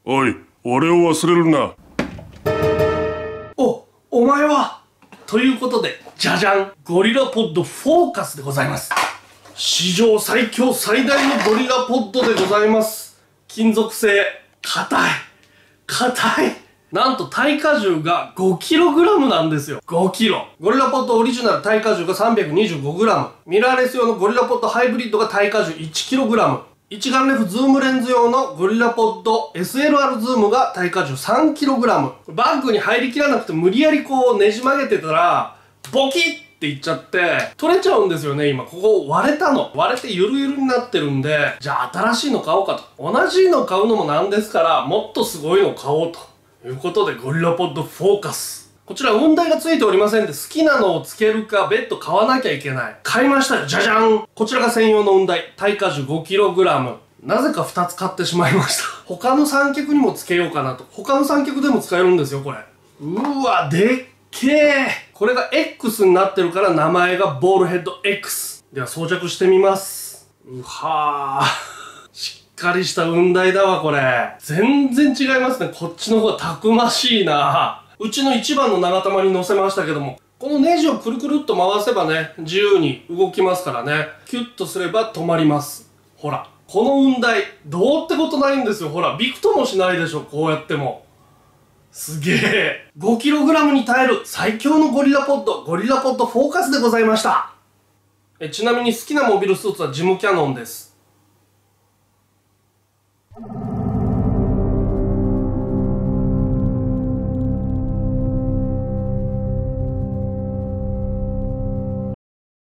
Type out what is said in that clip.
おい、俺を忘れるな。 お前はということで、じゃじゃん、ゴリラポッドフォーカスでございます。史上最強最大のゴリラポッドでございます。金属製、硬い。なんと耐荷重が 5kg なんですよ。5kg。ゴリラポッドオリジナル耐荷重が 325g。ミラーレス用のゴリラポッドハイブリッドが耐荷重 1kg。一眼レフズームレンズ用のゴリラポッド SLR ズームが耐荷重 3kg。バッグに入りきらなくて無理やりこうねじ曲げてたら、ボキッっていっちゃって、取れちゃうんですよね、今。ここ割れたの。割れてゆるゆるになってるんで、じゃあ新しいの買おうかと。同じの買うのもなんですから、もっとすごいの買おうということで、ゴリラポッドフォーカス。こちら雲台が付いておりませんで、好きなのを付けるか別途買わなきゃいけない。買いましたよ、じゃじゃん。こちらが専用の雲台。耐荷重 5kg。なぜか2つ買ってしまいました。他の三脚にも付けようかなと。他の三脚でも使えるんですよ、これ。うわ、でっけえ。これが X になってるから名前がボールヘッド X。では装着してみます。うはー。しっかりした雲台だわ、これ。全然違いますね。こっちの方がたくましいな。うちの一番の長玉に乗せましたけども、このネジをくるくるっと回せばね、自由に動きますからね。キュッとすれば止まります。ほら。この雲台、どうってことないんですよ。ほら、びくともしないでしょ、こうやっても。すげえ。5kg に耐える最強のゴリラポッド、ゴリラポッドフォーカスでございました。ちなみに好きなモビルスーツはジムキャノンです。